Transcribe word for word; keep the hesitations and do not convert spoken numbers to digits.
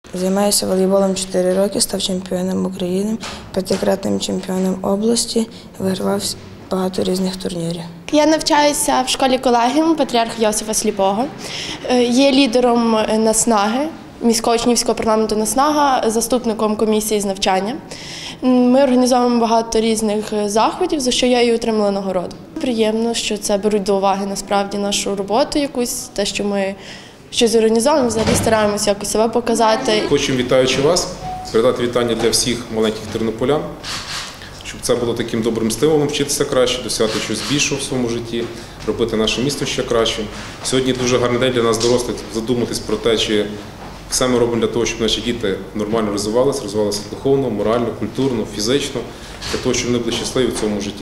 Займаюся волейболом чотири роки, став чемпіоном України, п'ятикратним чемпіоном області, вигравав багато різних турнірів. Я навчаюся в школі колегіум Патріарха Йосифа Сліпого. Є лідером наснаги, міського учнівського парламенту «Наснага», заступником комісії з навчання. Ми організовуємо багато різних заходів, за що я і отримала нагороду. Приємно, що це беруть до уваги насправді нашу роботу якусь, те, що ми щось організовуємо, взагалі стараємося якось себе показати. Хочемо, вітаючи вас, передати вітання для всіх маленьких тернополян, щоб це було таким добрим стимулом вчитися краще, досягати щось більшого в своєму житті, робити наше місто ще краще. Сьогодні дуже гарний день для нас, дорослих, задуматись про те, чи все ми робимо для того, щоб наші діти нормально розвивалися, розвивалися духовно, морально, культурно, фізично, для того, щоб вони були щасливі в цьому житті.